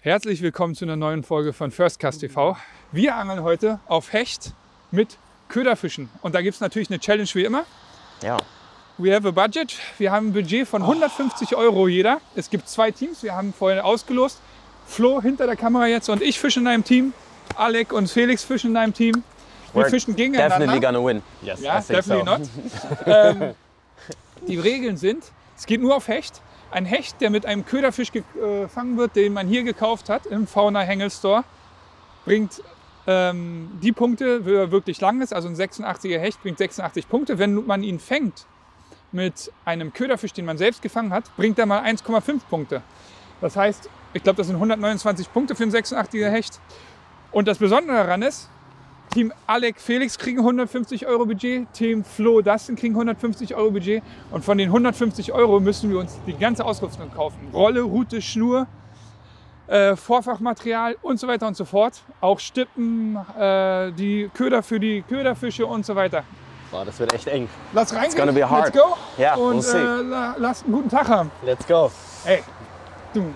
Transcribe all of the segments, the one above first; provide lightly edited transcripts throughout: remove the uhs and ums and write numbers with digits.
Herzlich willkommen zu einer neuen Folge von First Cast TV. Wir angeln heute auf Hecht mit Köderfischen. Und da gibt es natürlich eine Challenge wie immer. Ja. We have a budget. Wir haben ein Budget von 150 € jeder. Es gibt 2 Teams. Wir haben vorhin ausgelost. Flo hinter der Kamera jetzt und ich fische in einem Team. Alec und Felix fischen in einem Team. Wir fischen gegeneinander. Definitely gonna win. Yes, ja, definitely not. Die Regeln sind, es geht nur auf Hecht. Ein Hecht, der mit einem Köderfisch gefangen wird, den man hier gekauft hat im Fauna Hengel Store, bringt die Punkte, wenn er wirklich lang ist, also ein 86er Hecht bringt 86 Punkte. Wenn man ihn fängt mit einem Köderfisch, den man selbst gefangen hat, bringt er mal 1,5 Punkte. Das heißt, ich glaube, das sind 129 Punkte für einen 86er Hecht. Und das Besondere daran ist, Team Alec, Felix kriegen 150 € Budget, Team Flo, Dustin kriegen 150 € Budget. Und von den 150 € müssen wir uns die ganze Ausrüstung kaufen. Rolle, Rute, Schnur, Vorfachmaterial und so weiter und so fort. Auch Stippen, die Köder für die Köderfische und so weiter. Boah, das wird echt eng. Lass reingehen, It's gonna be hard. let's go. Ja, und we'll see. Lass einen guten Tag haben. Let's go. Ey, du.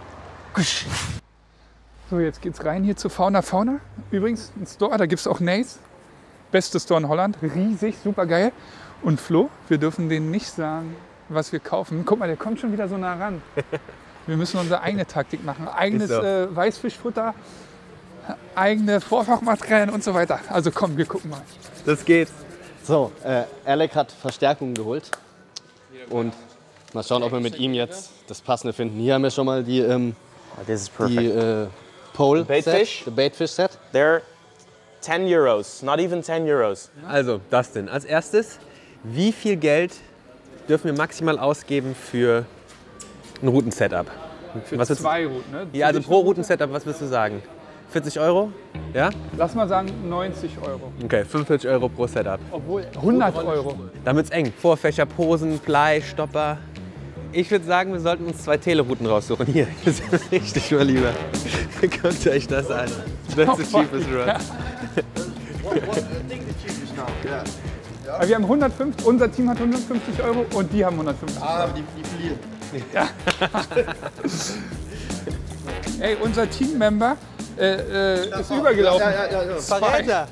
So, jetzt geht's rein hier zu Fauna. Übrigens, ein Store, da gibt es auch Nace. Beste Store in Holland. Riesig, super geil. Und Flo, wir dürfen denen nicht sagen, was wir kaufen. Guck mal, der kommt schon wieder so nah ran. Wir müssen unsere eigene Taktik machen. Eigenes Weißfischfutter, eigene Vorfachmaterialien und so weiter. Also komm, wir gucken mal. Das geht. So, Alec hat Verstärkung geholt. Und mal schauen, ob wir mit ihm jetzt das Passende finden. Hier haben wir schon mal die Pole Baitfish? The Baitfish Set. They're 10 Euros, not even 10 Euros. Also, Dustin, als erstes, wie viel Geld dürfen wir maximal ausgeben für ein Routensetup? Für 2 Routen, ne? Ja, also pro Routensetup, was würdest du sagen? 40 €? Ja? Lass mal sagen 90 €. Okay, 45 € pro Setup. Obwohl 100 €. Dann wird's eng. Vorfächer, Posen, Blei, Stopper. Ich würde sagen, wir sollten uns 2 Telerouten raussuchen. Hier, das ist richtig mal lieber. Guckt euch das an. That's the cheapest rod. Aber wir haben 150, unser Team hat 150 € und die haben 150 €. Ah, die verlieren. Ja. Ey, unser Teammember ist übergelaufen. Verräter!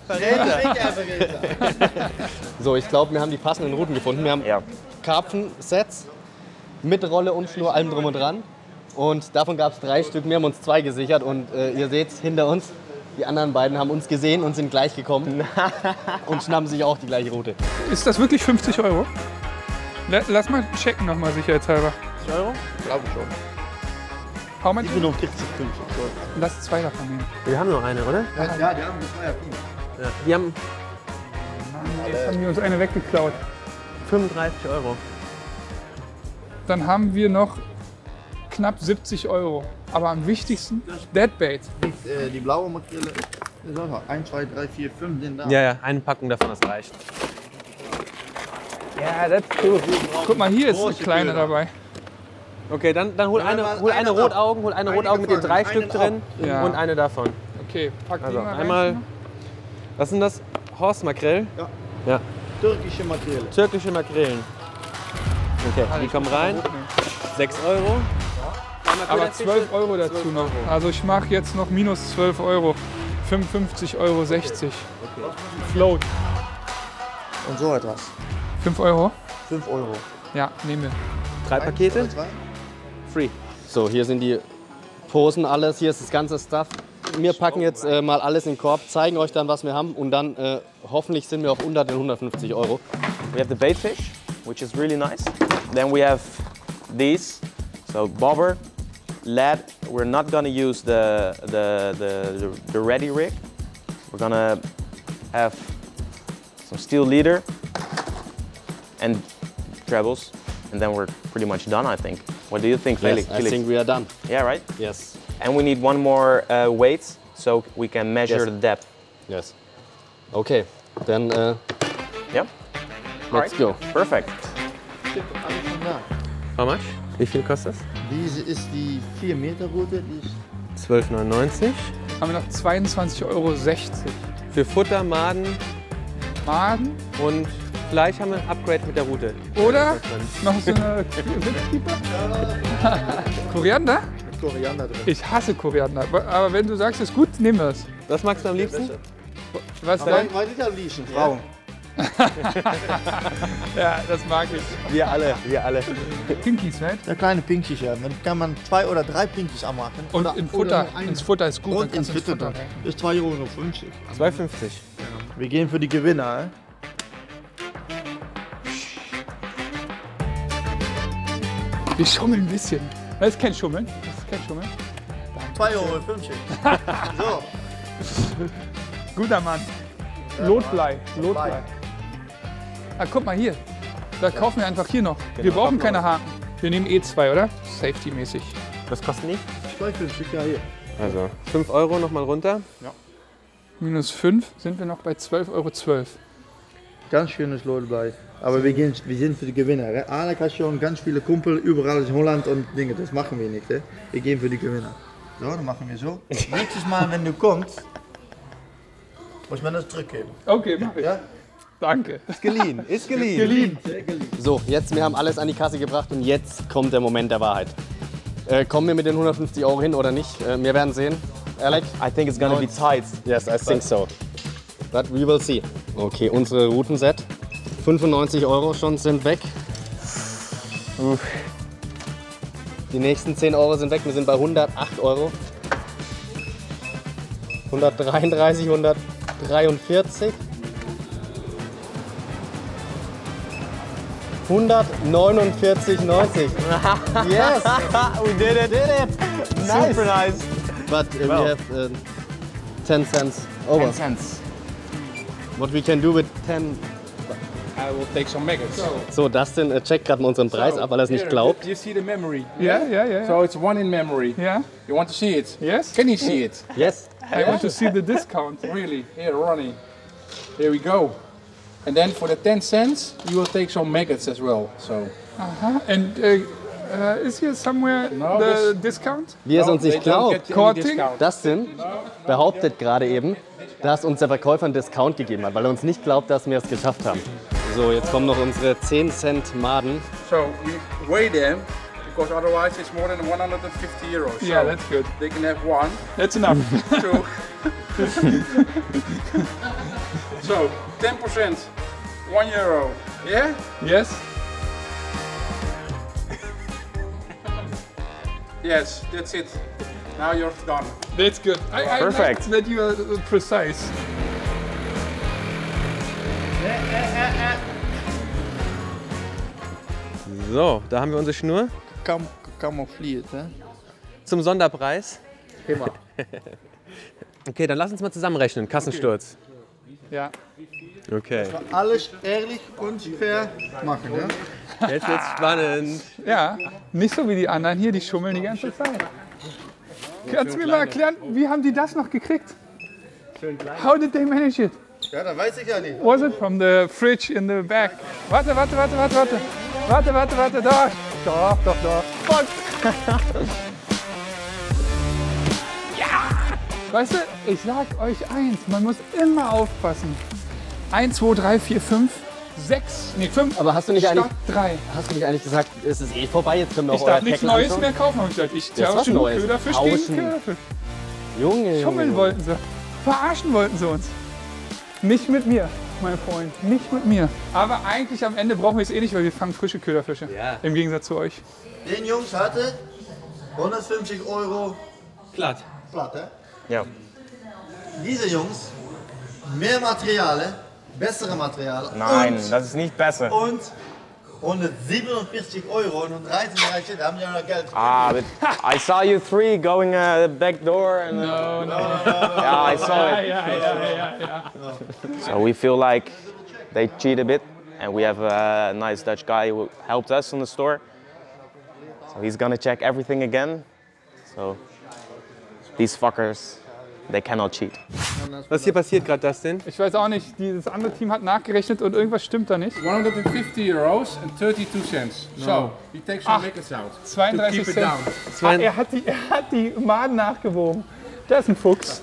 So, ich glaube, wir haben die passenden Routen gefunden. Wir haben Karpfen-Sets mit Rolle und Schnur, allem drum und dran. Und davon gab es 3 Stück. Wir haben uns 2 gesichert und ihr seht hinter uns, die anderen beiden haben uns gesehen und sind gleich gekommen und schnappen sich auch die gleiche Route. Ist das wirklich 50 €? Lass mal checken nochmal sicherheitshalber. 50 €? Glaube schon. Hau mal Ich bin um 40, 5. Lass 2 davon nehmen. Wir haben noch eine, oder? Ja, die haben das Feuer. Ja. Die haben Mann, jetzt haben wir uns eine weggeklaut. 35 €. Dann haben wir noch knapp 70 €. Aber am wichtigsten, Deadbait. Die blaue Makrele. 1, 2, 3, 4, 5 sind da. Ja, ja, eine Packung davon, das reicht. Ja, that's cool. Guck mal, hier ist eine kleine dabei. Okay, dann hol eine Rotaugen, mit den 3 Stück drin Ja. und eine davon. Okay, pack die Also mal rein. einmal, was sind das? Horstmakrell? Ja. Ja, Türkische Makrele. türkische Makrelen. Okay, die kommen rein. 6 €. Aber 12 € dazu noch. Also ich mache jetzt noch minus 12 €. 55,60 €. Float. Und so etwas. 5 €? 5 €. Ja, nehmen wir. 3 Pakete? 2. Free. So, hier sind die Posen, alles. Hier ist das ganze Stuff. Wir packen jetzt mal alles in den Korb, zeigen euch dann, was wir haben. Und dann hoffentlich sind wir auch unter den 150 €. We have the baitfish, which is really nice. Then we have these, so bobber, lead. We're not gonna use the ready rig. We're gonna have some steel leader and trebles, and then we're pretty much done, I think. What do you think, Felix? Yes, I think we are done. Yeah, right? Yes. And we need one more weight so we can measure Yes. the depth. Yes. Okay, then Yeah? let's go. Perfect. How much? Wie viel kostet das? Diese ist die 4 Meter Route. Die ist 12,99 €. Haben wir noch 22,60 € Für Futter, Maden Maden. und gleich haben wir ein Upgrade mit der Route. Oder noch so eine Witzkeeper. Koriander? mit Koriander drin. Ich hasse Koriander, aber wenn du sagst, es ist gut, nehmen wir es. Was magst du am liebsten? Was Aber denn? weil ich am liebsten, Frauen. Ja, das mag ich. Wir alle, wir alle. Pinkies, right? Ja, kleine Pinkies, ja. Dann kann man 2 oder 3 Pinkies anmachen. Und oder, in Futter, oder ins Futter ist gut. dann Und ins kannst du Futter. rein. Ist 2,50 Euro. 2,50. Wir gehen für die Gewinner. Hè? Wir schummeln ein bisschen. Das ist kein Schummeln. Das ist kein Schummeln. 2,50 Euro. So. Guter Mann. Lotblei. Lotblei. Ah, guck mal hier. Da kaufen wir einfach hier noch. Wir brauchen keine Haken. Wir nehmen E2, oder? Safety-mäßig. Was kosten die? 2,50 ja hier. Also 5 Euro nochmal runter. Minus 5 sind wir noch bei 12,12 Euro. Ganz schönes Lot dabei. Aber wir sind für die Gewinner. Hè? Alex hat schon ganz viele Kumpel überall in Holland und Dinge. Das machen wir nicht. Hè? Wir gehen für die Gewinner. So, dann machen wir so. Nächstes Mal, wenn du kommst, muss man das zurückgeben. Okay, mach ich. Ja? Danke. Ist geliehen, ist geliehen. So, jetzt, wir haben alles an die Kasse gebracht und jetzt kommt der Moment der Wahrheit. Kommen wir mit den 150 Euro hin oder nicht? Wir werden sehen. Alex? I think it's gonna be tight. Yes, I think so. But we will see. Okay, unsere Routenset. 95 Euro schon sind weg. Die nächsten 10 Euro sind weg. Wir sind bei 108 Euro. 133, 143. 149,90. Yes! We did it! Nice. Super nice. But we have 10 cents over. 10 cents. What we can do with 10. I will take some maggots. So, Dustin checkt gerade mal unseren Preis ab, weil er es nicht Here, glaubt. You see the memory. Ja. So it's 1 in memory. Ja? You want to see it? Yes? Can you see it? Yes. I want to see the discount. Really? Here, Ronnie. Here we go. And then for the 10 cents, you will take some maggots as well. So. And is here somewhere No, the discount? Wie er es uns they nicht don't glaubt. get any Korting? discount. Dustin behauptet gerade eben, dass uns der Verkäufer einen Discount gegeben hat, weil er uns nicht glaubt, dass wir es geschafft haben. So, jetzt kommen noch unsere 10 Cent Maden. So we weigh them because otherwise it's more than 150 euros. Yeah, so that's good. they can have 1, That's enough. 2. So 10%, 1 euro. Yeah? Yes? Yes, that's it. Now you're done. That's good. I Perfect. like that you are precise. So, da haben wir unsere Schnur Camoufliert, hè? zum Sonderpreis. Immer. Okay, dann lass uns mal zusammenrechnen. Kassensturz. Ja. Okay. Alles ehrlich und fair machen, hè? Jetzt wird's spannend. Ja, nicht so wie die anderen hier, die schummeln die ganze Zeit. Kannst du mir mal erklären, wie haben die das noch gekriegt? How did they manage it? Ja, das weiß ich ja nicht. Was it from the fridge in the back? Warte. Doch. Fuck. Ja! Weißt du, ich sag euch eins, man muss immer aufpassen. 1, 2, 3, 4, 5, 6, nee 5. Aber hast du nicht eigentlich, 3. hast du nicht eigentlich gesagt, es ist eh vorbei, jetzt können wir auch Ich darf euer nichts Tackle Neues anschauen? mehr kaufen, habe ich gesagt. Ich Das ist was tausche nur Neues. Köderfisch gegen Tauschen. Köderfisch. Junge. Schummeln wollten sie. Verarschen wollten sie uns. Nicht mit mir, mein Freund. Nicht mit mir. Aber eigentlich am Ende brauchen wir es eh nicht, weil wir fangen frische Köderfische. Ja. Im Gegensatz zu euch. Den Jungs hatte 150 Euro Platt. platt, hè? Ja. Diese Jungs, mehr Materialien, bessere Materialien. Nein, das ist nicht besser. Und 147 Euro und 13 Reiche, da haben die ja noch Geld. Ah, but I saw you 3 going back door and No. yeah, I saw it. Ja. So we feel like they cheat a bit, and we have a nice Dutch guy who helped us in the store. So he's gonna check everything again. So these fuckers, they cannot cheat. Was hier passiert gerade, Dustin? Ich weiß auch nicht, dieses andere Team hat nachgerechnet und irgendwas stimmt da nicht. 150 euros and 32 cents. So you take some maggots out. 32 keep it Cent. down. Er hat die Maden nachgewogen. Da ist ein Fuchs.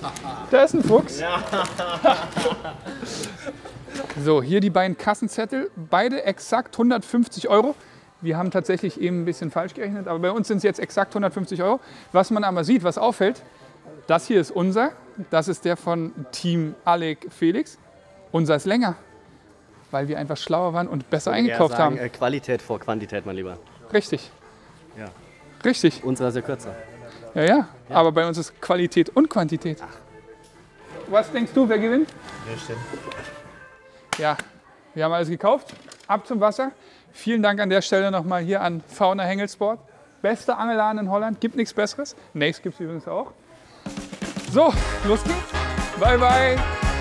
So, hier die beiden Kassenzettel. Beide exakt 150 Euro. Wir haben tatsächlich eben ein bisschen falsch gerechnet, aber bei uns sind es jetzt exakt 150 €. Was man aber sieht, was auffällt, das hier ist unser, das ist der von Team Alec Felix. Unser ist länger, weil wir einfach schlauer waren und besser eingekauft haben. Qualität vor Quantität, mein Lieber. Richtig. Ja. Richtig. Unserer ist ja kürzer. Ja, aber bei uns ist Qualität und Quantität. Was denkst du, wer gewinnt? Ja, stimmt. Ja, wir haben alles gekauft. Ab zum Wasser. Vielen Dank an der Stelle nochmal hier an Fauna Hengelsport. Beste Angelladen in Holland, gibt nichts Besseres. Nächstes gibt es übrigens auch. So, los geht's. Bye, bye.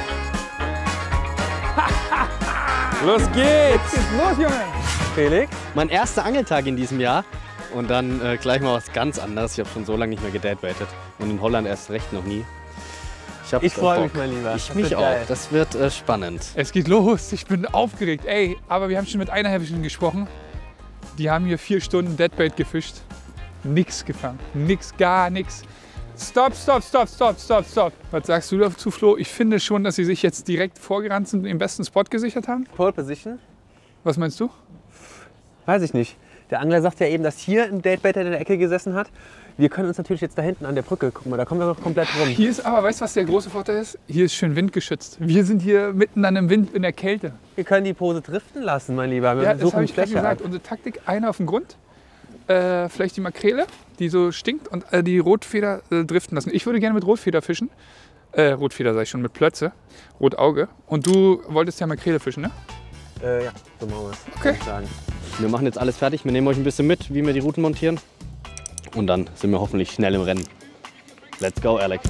Los geht's! Geht's los, Junge. Felix? Mein erster Angeltag in diesem Jahr. Und dann gleich mal was ganz anderes. Ich habe schon so lange nicht mehr gedeadbaitet. Und in Holland erst recht noch nie. Ich freue mich, mein Lieber. Ich mich auch. Geil. Das wird spannend. Es geht los. Ich bin aufgeregt. Ey, aber wir haben schon mit einer Herrchen gesprochen. Die haben hier 4 Stunden Deadbait gefischt. Nix gefangen. Nix, gar nix. Stopp, stopp, stopp, stopp, stopp, stopp. Was sagst du dazu, Flo? Ich finde schon, dass sie sich jetzt direkt vorgerannt sind und den besten Spot gesichert haben. Pole Position? Was meinst du? Weiß ich nicht. Der Angler sagt ja eben, dass hier ein Deadbaiter in der Ecke gesessen hat. Wir können uns natürlich jetzt da hinten an der Brücke, guck mal, da kommen wir noch komplett rum. Hier ist aber, weißt du, was der große Vorteil ist? Hier ist schön windgeschützt. Wir sind hier mitten an dem Wind in der Kälte. Wir können die Pose driften lassen, mein Lieber. Wir Ja, das suchen habe die ich gerade Fläche gesagt. ab. Unsere Taktik, einer auf dem Grund, vielleicht die Makrele, die so stinkt, und die Rotfeder driften lassen. Ich würde gerne mit Rotfeder fischen. Rotfeder sag ich schon, mit Plötze, Rotauge. Und du wolltest ja Makrele fischen, ne? Ja, so machen wir es. Okay. würde ich sagen. Wir machen jetzt alles fertig. Wir nehmen euch ein bisschen mit, wie wir die Routen montieren. Und dann sind wir hoffentlich schnell im Rennen. Let's go, Alex.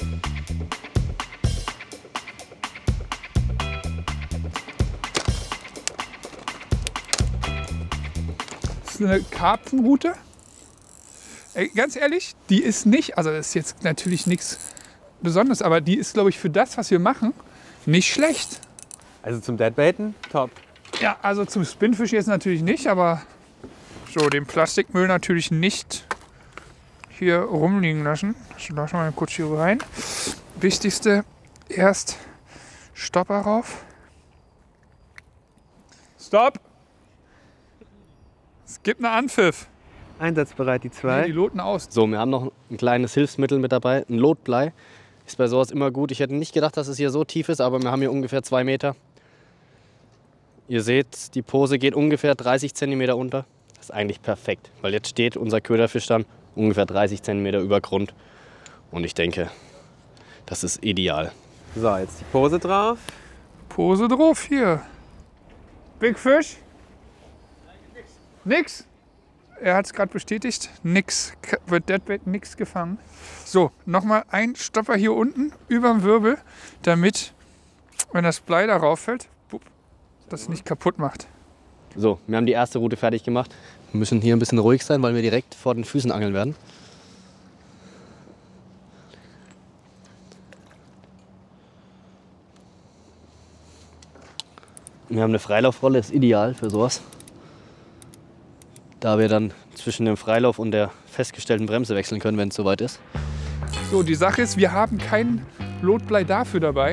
Das ist eine Karpfenroute. Ey, ganz ehrlich, die ist nicht, also das ist jetzt natürlich nichts Besonderes, aber die ist, glaube ich, für das, was wir machen, nicht schlecht. Also zum Deadbaiten, top. Ja, also zum Spinnfisch jetzt natürlich nicht, aber so den Plastikmüll natürlich nicht hier rumliegen lassen. So, lassen wir mal kurz hier rein. Wichtigste, erst Stopper rauf. Stopp! Es gibt einen Anpfiff. Einsatzbereit, die Nee, zwei. die loten aus. So, wir haben noch ein kleines Hilfsmittel mit dabei, ein Lotblei. Ist bei sowas immer gut. Ich hätte nicht gedacht, dass es hier so tief ist, aber wir haben hier ungefähr 2 Meter. Ihr seht, die Pose geht ungefähr 30 cm unter. Das ist eigentlich perfekt, weil jetzt steht unser Köderfisch dann ungefähr 30 cm über Grund. Und ich denke, das ist ideal. So, jetzt die Pose drauf. Pose drauf hier. Big Fish? Nix. Er hat es gerade bestätigt. Nix. Wird Deadbait nix gefangen. So, nochmal ein Stopper hier unten über dem Wirbel, damit, wenn das Blei darauf fällt, das nicht kaputt macht. So, wir haben die erste Route fertig gemacht. Wir müssen hier ein bisschen ruhig sein, weil wir direkt vor den Füßen angeln werden. Wir haben eine Freilaufrolle, ist ideal für sowas. Da wir dann zwischen dem Freilauf und der festgestellten Bremse wechseln können, wenn es soweit ist. So, die Sache ist, wir haben kein Lotblei dafür dabei.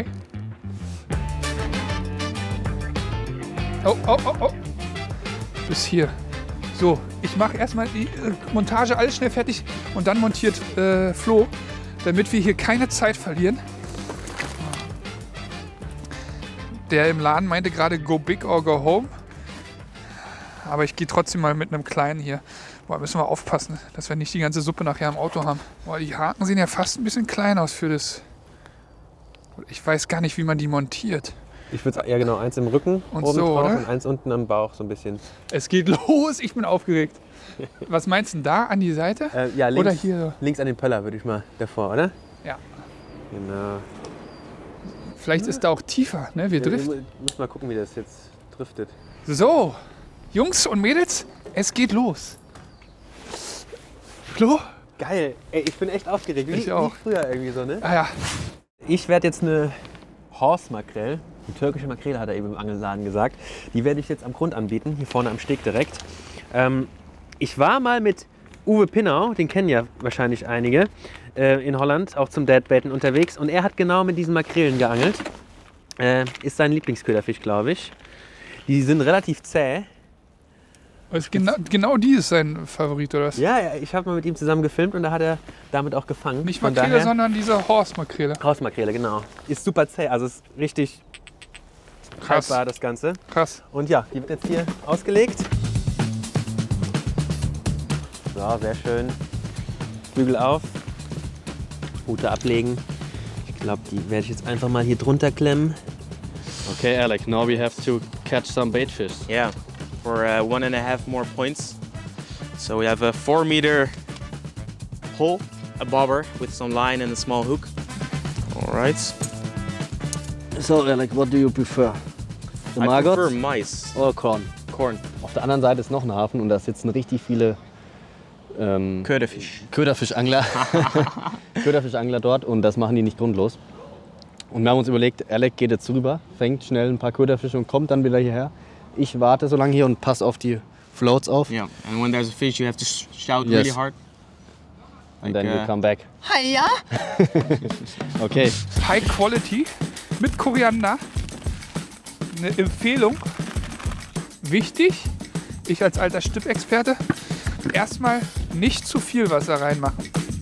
Oh, oh, oh, oh. Bis hier. So, ich mache erstmal die Montage alles schnell fertig und dann montiert Flo, damit wir hier keine Zeit verlieren. Der im Laden meinte gerade go big or go home. Aber ich gehe trotzdem mal mit einem kleinen hier. Boah, müssen wir aufpassen, dass wir nicht die ganze Suppe nachher im Auto haben. Boah, die Haken sehen ja fast ein bisschen klein aus für das. Ich weiß gar nicht, wie man die montiert. Ich würde ja genau, eins im Rücken Und oben so, drauf oder? und eins unten am Bauch so ein bisschen. Es geht los, ich bin aufgeregt. Was meinst du denn da an die Seite? Ja, links, Oder hier? links an den Pöller würde ich mal davor, oder? Ja. Genau. Vielleicht ist da auch tiefer, ne? Wir driften. Ich muss mal gucken, wie das jetzt driftet. So, Jungs und Mädels, es geht los. Flo? Geil, ey, ich bin echt aufgeregt. Ich auch. Wie früher irgendwie so, ne? Ah ja. Ich werde jetzt eine Horse-Makrele, eine türkische Makrele hat er eben im Angelladen gesagt, die werde ich jetzt am Grund anbieten, hier vorne am Steg direkt. Ich war mal mit Uwe Pinnau, den kennen ja wahrscheinlich einige, in Holland, auch zum Deadbaiten unterwegs. Und er hat genau mit diesen Makrelen geangelt. Ist sein Lieblingsköderfisch, glaube ich. Die sind relativ zäh. Genau die ist sein Favorit, oder was? Ja, ich habe mal mit ihm zusammen gefilmt und da hat er damit auch gefangen. Nicht Von Makrele, daher- sondern diese Horstmakrele. Hausmakrele, genau. Ist super zäh, also ist richtig Krass. haltbar das Ganze. Krass. Und ja, die wird jetzt hier ausgelegt. So, sehr schön. Flügel auf. Rute ablegen. Ich glaube, die werde ich jetzt einfach mal hier drunter klemmen. Okay, Alec, now we have to catch some bait fish. Yeah, for 1.5 more points. So we have a 4-meter hole, a bobber with some line and a small hook. All right. So, Alec, what do you prefer? The I prefer maggots mice. or corn? Corn. Auf der anderen Seite ist noch ein Hafen und da sitzen richtig viele Köderfisch. Köderfischangler. Köderfischangler dort und das machen die nicht grundlos. Und wir haben uns überlegt, Alec geht jetzt rüber, fängt schnell ein paar Köderfische und kommt dann wieder hierher. Ich warte so lange hier und passe auf die Floats auf. Yeah, and when there's a fish, you have to shout Yes. really hard. And then you come back. Hiya! Okay. High Quality mit Koriander. Eine Empfehlung. Wichtig, ich als alter Stippexperte, erstmal nicht zu viel Wasser reinmachen.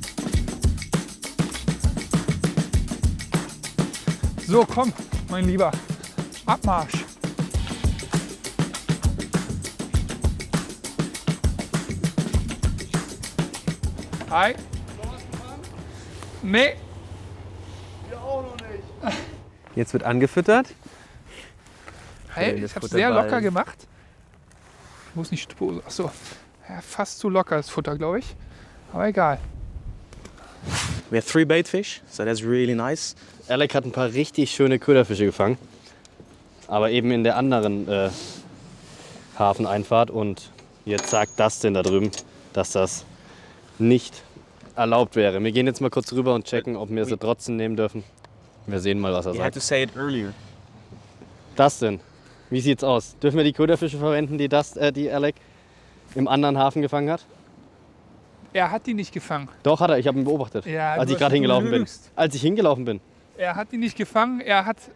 So, komm, mein Lieber. Abmarsch. Hi. Nee. Jetzt wird angefüttert. Hey, Schönes ich habe sehr Futterballen. locker gemacht. Ich muss nicht. Achso, ja, fast zu locker das Futter, glaube ich. Aber egal. We have 3 bait fish, so that's really nice. Alec hat ein paar richtig schöne Köderfische gefangen. Aber eben in der anderen Hafeneinfahrt. Und jetzt sagt Dustin da drüben, dass das nicht erlaubt wäre. Wir gehen jetzt mal kurz rüber und checken, ob wir sie trotzdem nehmen dürfen. Wir sehen mal, was er You had sagt. to say it earlier. Dustin, wie sieht's aus? Dürfen wir die Köderfische verwenden, die Alec im anderen Hafen gefangen hat? Er hat die nicht gefangen. Doch, hat er. Ich habe ihn beobachtet, Ja, als du ich gerade hast- hingelaufen du bin. lügst. Als ich hingelaufen bin. Er hat die nicht gefangen. Er hat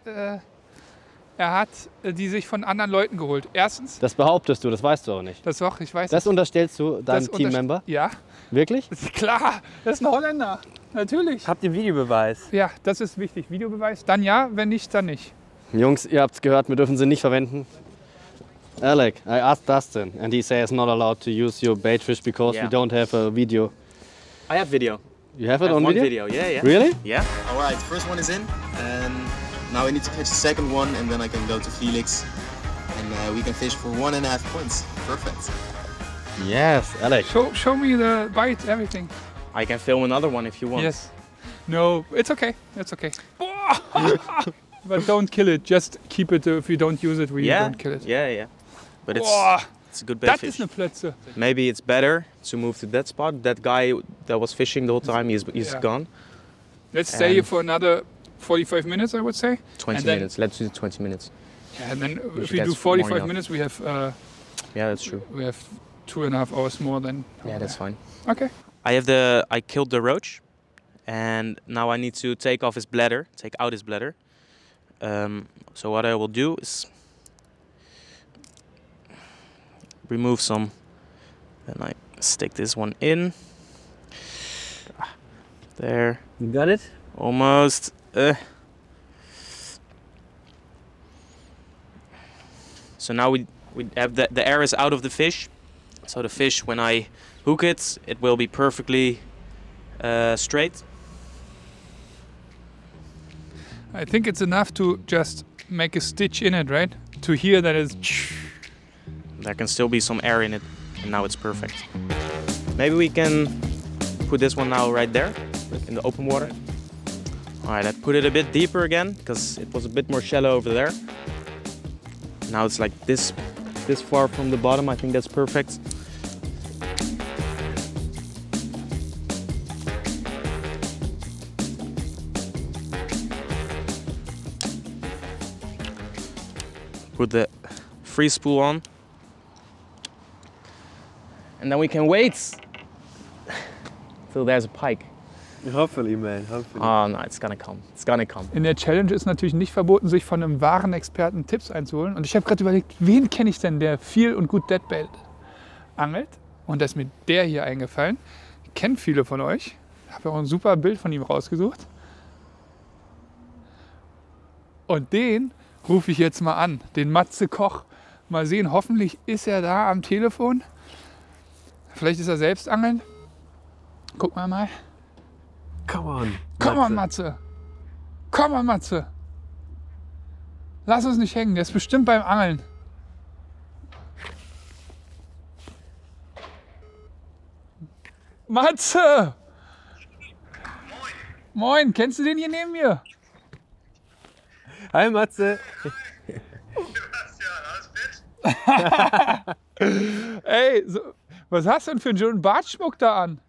die sich von anderen Leuten geholt. Erstens, Das behauptest du, das weißt du auch nicht. das doch, ich weiß Das unterstellst du deinem das Teammember? Ja, Wirklich? das ist klar. Das ist ein Holländer. Natürlich. Habt ihr Videobeweis? Ja, das ist wichtig. Videobeweis. Dann ja, wenn nicht, dann nicht. Jungs, ihr habt's gehört, wir dürfen sie nicht verwenden. Alec, I asked Dustin and he says not allowed to use your bait fish because Yeah. we don't have a video. I have video. You have I it have on one video? video. Yeah, yeah. Really? Yeah. All right, first one is in, and now we need to catch the second one, and then I can go to Felix, and we can fish for 1.5 points. Perfect. Yes, Alec. Show me the bite, everything. I can film another one if you want. Yes. No, it's okay. It's okay. But don't kill it. Just keep it. If you don't use it, we Yeah. don't kill it. Yeah, yeah. But it's Boah, it's a good bait das fish. ist eine Plötze. Maybe it's better to move to that spot. That guy that was fishing the whole time, he's Yeah. gone. Let's stay here And- for another 45 minutes, I would say. 20 And then- minutes. Let's do 20 minutes. Yeah, and then if should we get do more 45 enough. minutes, we have Yeah, that's true. 2.5 hours more than. Yeah, that's fine. Okay. I killed the roach, and now I need to take off his bladder, take out his bladder. So what I will do is remove some, and I stick this one in. There, You got it? almost. So now we have the air is out of the fish. So the fish, when I hook it, it will be perfectly straight. I think it's enough to just make a stitch in it, right? To hear that it's. There can still be some air in it, and now it's perfect. Maybe we can put this one now right there, in the open water. All right, I put it a bit deeper again, because it was a bit more shallow over there. Now it's like this far from the bottom. I think that's perfect. Put the free spool on. And then we can wait till there's a pike. Hopefully, man. Hopefully. Oh no, it's gonna come. It's gonna come. In der Challenge ist natürlich nicht verboten, sich von einem wahren Experten Tipps einzuholen. Und ich habe gerade überlegt, wen kenne ich denn, der viel und gut deadbaitet? angelt. Und da ist mir der hier eingefallen. Kennt viele von euch. Ich habe auch ein super Bild von ihm rausgesucht. Und den rufe ich jetzt mal an, den Matze Koch. Mal sehen, hoffentlich ist er da am Telefon. Vielleicht ist er selbst angeln. Guck mal. Come on. Komm on, Matze. Komm on, Matze. Lass uns nicht hängen, der ist bestimmt beim Angeln. Matze! Moin, kennst du den hier neben mir? Hi Matze. Ey, so, was hast du denn für einen schönen Bartschmuck da an?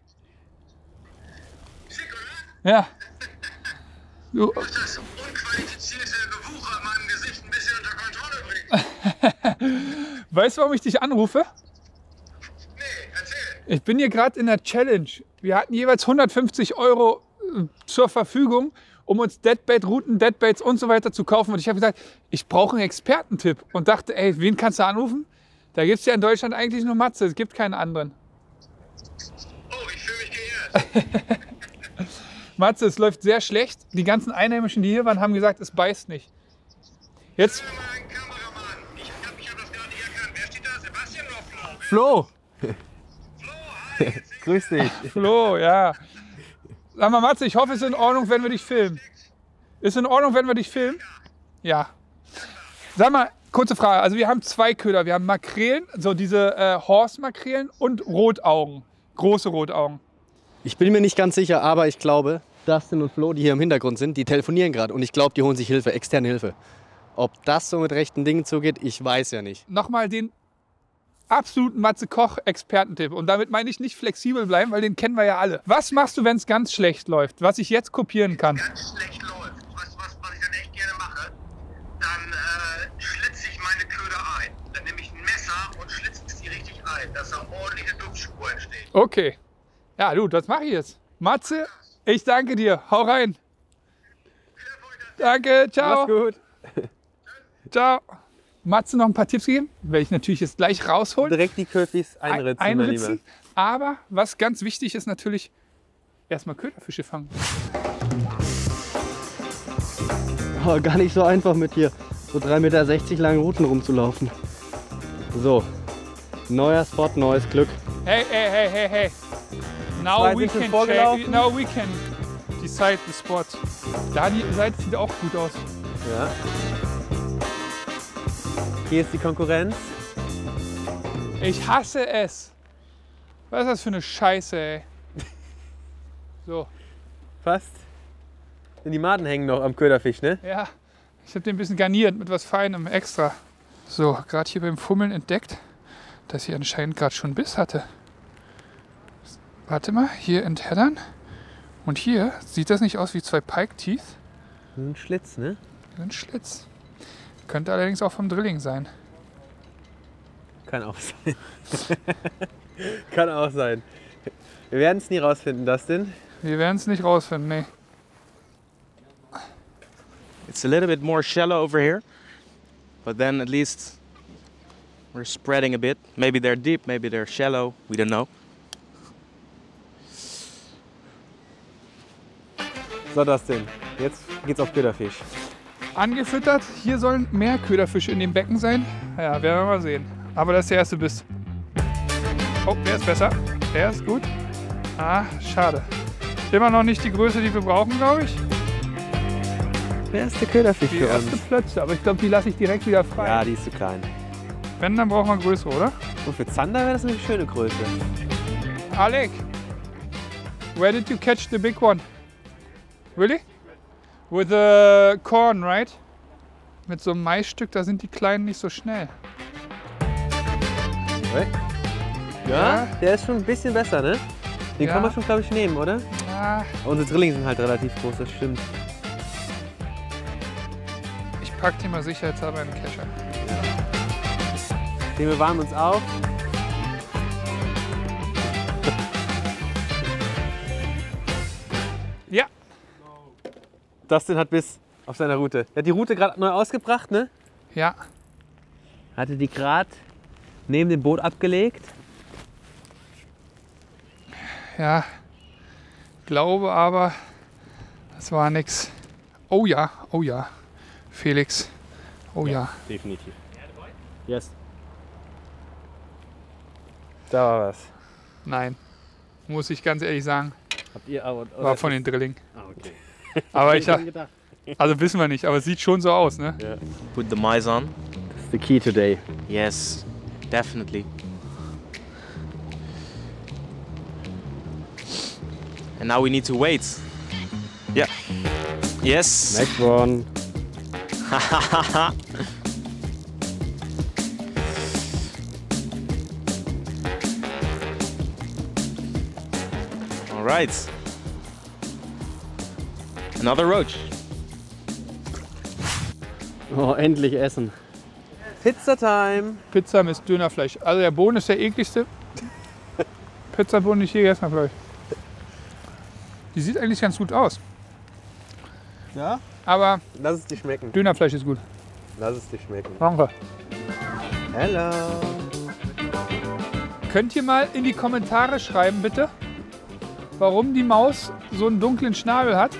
Ja. Du, Das unqualifizierte Gewucher in meinem Gesicht ein bisschen unter Kontrolle bringen. weißt du, warum ich dich anrufe? Nee, erzähl. Ich bin hier gerade in der Challenge. Wir hatten jeweils 150 € zur Verfügung, um uns Deadbait-Routen, Deadbaits und so weiter zu kaufen. Und ich habe gesagt, ich brauche einen Expertentipp. Und dachte, ey, wen kannst du anrufen? Da gibt es ja in Deutschland eigentlich nur Matze, es gibt keinen anderen. Oh, ich fühle mich geehrt. Matze, es läuft sehr schlecht. Die ganzen Einheimischen, die hier waren, haben gesagt, es beißt nicht. Jetzt, Mein Kameramann. Ich hab das gar nicht erkannt. Wer steht da? Sebastian oder Flo? Flo. Flo, hi. Grüß dich. Flo, ja. Sag mal, Matze, ich hoffe, es ist in Ordnung, wenn wir dich filmen. Ist in Ordnung, wenn wir dich filmen? Ja. Sag mal, kurze Frage. Also wir haben zwei Köder. Wir haben Makrelen, so diese Horst-Makrelen und Rotaugen. Große Rotaugen. Ich bin mir nicht ganz sicher, aber ich glaube, Dustin und Flo, die hier im Hintergrund sind, die telefonieren gerade. Und ich glaube, die holen sich Hilfe, externe Hilfe. Ob das so mit rechten Dingen zugeht, ich weiß ja nicht. Nochmal den absoluten Matze Koch Expertentipp. Und damit meine ich nicht flexibel bleiben, weil den kennen wir ja alle. Was machst du, wenn es ganz schlecht läuft? Was ich jetzt kopieren kann? Ganz schlecht läuft. Was ich dann echt gerne mache, dann schlitze ich meine Köder ein. Dann nehme ich ein Messer und schlitze die richtig ein, dass da ordentliche Duftspur entsteht. Okay. Ja, du, das mache ich jetzt. Matze, ich danke dir. Hau rein. Danke, ciao. Mach's gut. Ciao. Matze noch ein paar Tipps geben? Werde ich natürlich jetzt gleich rausholen. Direkt die Köfis einritzen, mein Lieber. Aber was ganz wichtig ist natürlich, erstmal Köderfische fangen. Oh, gar nicht so einfach mit hier so 3,60 Meter langen Routen rumzulaufen. So, neuer Spot, neues Glück. Hey. Now Zwei we sind schon can vorgelaufen. now we can decide the spot. Da die Seite sieht auch gut aus. Ja. Hier ist die Konkurrenz. Ich hasse es. Was ist das für eine Scheiße, ey? So, Fast. Die Maden hängen noch am Köderfisch, ne? ja. Ich habe den ein bisschen garniert mit was Feinem extra. So, gerade hier beim Fummeln entdeckt, dass hier anscheinend gerade schon Biss hatte. Warte mal, hier entheddern. Und hier sieht das nicht aus wie zwei Pike Teeth. Ein Schlitz, ne? Ein Schlitz. Könnte allerdings auch vom Drilling sein. Kann auch sein. Kann auch sein. Wir werden es nie rausfinden, Dustin. Wir werden es nicht rausfinden, nee. It's a little bit more shallow over here, but then at least we're spreading a bit. Maybe they're deep, maybe they're shallow, we don't know. So, Dustin. Jetzt geht's auf Köderfisch. Angefüttert, hier sollen mehr Köderfische in dem Becken sein. Ja, werden wir mal sehen. Aber das ist der erste Biss. Oh, der ist besser. Der ist gut. Ah, schade. Immer noch nicht die Größe, die wir brauchen, glaube ich. Der erste Köderfisch Die für erste uns. Plötze, aber ich glaube, die lasse ich direkt wieder frei. Ja, die ist zu klein. Wenn, dann brauchen wir größere, oder? Und für Zander wäre das eine schöne Größe. Alec, where did you catch the big one? Really? With the corn, right? Mit so einem Maisstück, da sind die Kleinen nicht so schnell. Ja, der ist schon ein bisschen besser, ne? Den Ja. kann man schon, glaube ich, nehmen, oder? Ah, Unsere Drillinge sind halt relativ groß, das stimmt. ich pack die mal sicherheitshalber in den Kescher. Den bewahren wir uns auf. Ja, Dustin hat Biss auf seiner Route. Der hat die Route gerade neu ausgebracht, ne? ja. Hatte die gerade neben dem Boot abgelegt. Ja, glaube aber, das war nix. Oh ja, Felix. Oh ja. Definitiv. Yes. Da war was. Nein, muss ich ganz ehrlich sagen, Habt ihr aber... war von den Drilling. Ah, okay. Aber Hab schon gedacht. also wissen wir nicht, aber es sieht schon so aus, ne? Ja. Put the mice on. That's the key today. Yes, definitely. And now we need to wait. Yeah. Yes. Next one. All right. Another roach. Oh, endlich essen. Pizza Time. Pizza mit Dönerfleisch. Also der Bohnen ist der ekligste. Pizzabohnen, die ich je gegessen habe, glaube ich. Die sieht eigentlich ganz gut aus. Ja? Aber Lass es dir schmecken. Dönerfleisch ist gut. Lass es dir schmecken. Danke. Hello. Könnt ihr mal in die Kommentare schreiben, bitte, warum die Maus so einen dunklen Schnabel hat?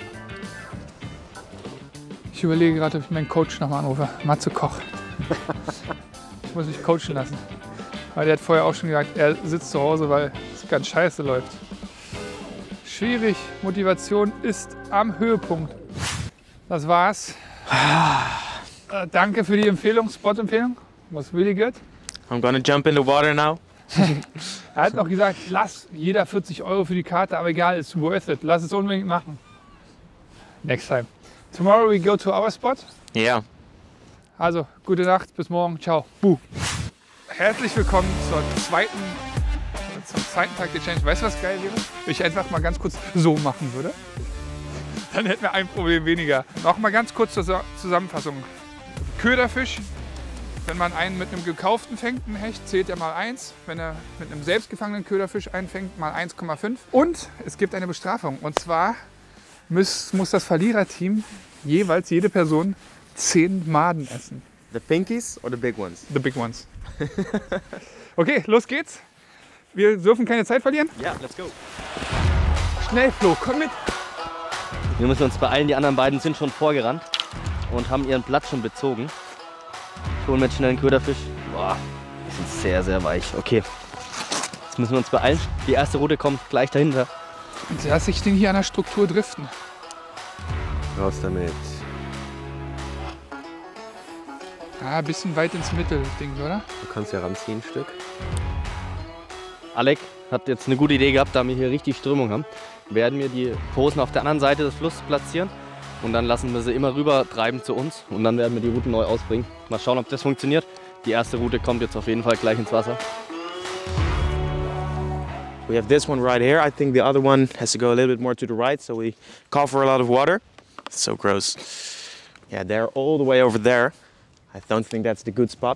Ich überlege gerade, ob ich meinen Coach nochmal anrufe. Matze Koch. Ich muss mich coachen lassen. Weil der hat vorher auch schon gesagt, er sitzt zu Hause, weil es ganz scheiße läuft. Schwierig. Motivation ist am Höhepunkt. Das war's. Danke für die Empfehlung, Spot-Empfehlung. Was really good. I'm gonna jump in the water now. Er hat noch gesagt, lass jeder 40 € für die Karte, aber egal, it's worth it. Lass es unbedingt machen. Next time. Tomorrow we go to our spot. Yeah. Also, gute Nacht, bis morgen. Ciao. Buh. Herzlich willkommen zum zweiten Tag der Challenge. Weißt du, was geil wäre? Wenn ich einfach mal ganz kurz so machen würde. Dann hätten wir ein Problem weniger. Noch mal ganz kurz zur Zusammenfassung. Köderfisch. Wenn man einen mit einem gekauften fängt, einen Hecht, zählt er mal 1. Wenn er mit einem selbstgefangenen Köderfisch einfängt, mal 1,5. Und es gibt eine Bestrafung. Und zwar muss das Verliererteam jeweils jede Person 10 Maden essen. The pinkies or the big ones? The big ones. Okay, los geht's. Wir dürfen keine Zeit verlieren. Yeah, let's go. Schnell, Flo, komm mit. Wir müssen uns beeilen, die anderen beiden sind schon vorgerannt und haben ihren Platz schon bezogen. Ich hole mir jetzt schnell einen Köderfisch. Boah, die sind sehr, sehr weich. Okay, jetzt müssen wir uns beeilen. Die erste Route kommt gleich dahinter. Und lass ich den hier an der Struktur driften. Raus damit. Ah, ein bisschen weit ins Mittelding, oder? Du kannst ja ranziehen ein Stück. Alec hat jetzt eine gute Idee gehabt, da wir hier richtig Strömung haben. Werden wir die Posen auf der anderen Seite des Flusses platzieren und dann lassen wir sie immer rüber treiben zu uns und dann werden wir die Routen neu ausbringen. Mal schauen, ob das funktioniert. Die erste Route kommt jetzt auf jeden Fall gleich ins Wasser. We have this one right here. I think the other one has to go a little bit more to the right, so we cover a lot of water. It's so gross. Yeah, they're all the way over there. I don't think that's the good spot.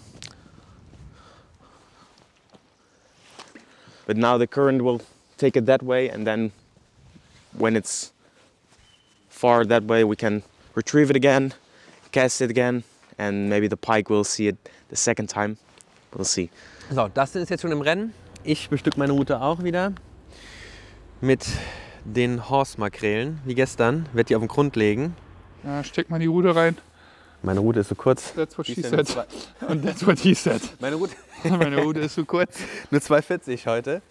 But now the current will take it that way, and then when it's far that way, we can retrieve it again, cast it again, and maybe the pike will see it the second time. We'll see. So, Dustin ist jetzt schon im Rennen. Ich bestück meine Route auch wieder mit den Horstmakrelen, wie gestern. Werde die auf den Grund legen. Ja, steck mal die Rute rein. Meine Route ist so kurz. That's what she said. Und that's what he said. Meine Route, Meine Rute ist so kurz. nur 2,40 heute.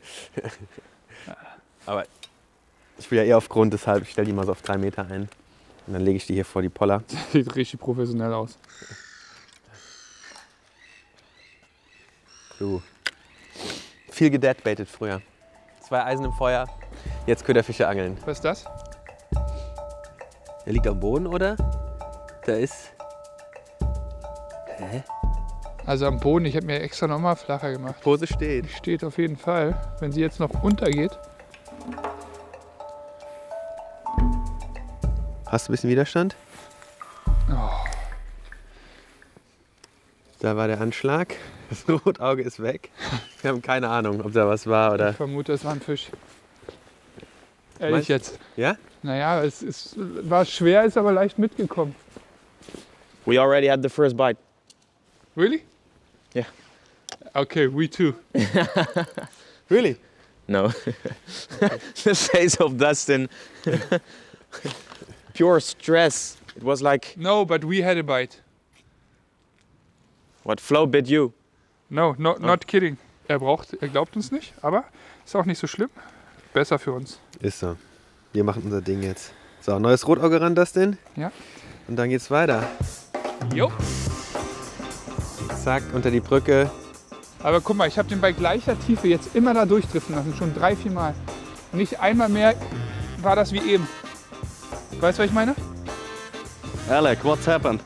Aber ich will ja eher auf Grund, deshalb stelle die mal so auf 3 Meter ein. Und dann lege ich die hier vor die Poller. Sieht richtig professionell aus. So. Viel gedeadbaitet früher. 2 Eisen im Feuer, jetzt Köderfische angeln. Was ist das? Der liegt am Boden, oder? Da ist... Hä? Also am Boden, ich habe mir extra nochmal flacher gemacht. Pose steht. Steht auf jeden Fall. Wenn sie jetzt noch untergeht. Hast du ein bisschen Widerstand? Oh. Da war der Anschlag. Das Rotauge ist weg. Wir haben keine Ahnung, ob da was war oder... Ich vermute, es war ein Fisch. Ehrlich Meinst du? jetzt. Ja? Naja, war schwer, ist aber leicht mitgekommen. We already had the first bite. Really? Yeah. Okay, we too. Really? No. The face of Dustin. Pure stress. It was like, No, but we had a bite. what, Flo bit you? No, not kidding. Er glaubt uns nicht, aber ist auch nicht so schlimm. Besser für uns. Ist so. Wir machen unser Ding jetzt. So, neues Rotauge ran, Dustin. Ja. Und dann geht's weiter. Jo. Zack, unter die Brücke. Aber guck mal, ich habe den bei gleicher Tiefe jetzt immer da durchdriften lassen, schon 3-4 Mal. Nicht einmal mehr war das wie eben. Weißt du, was ich meine? Alec, what's happened?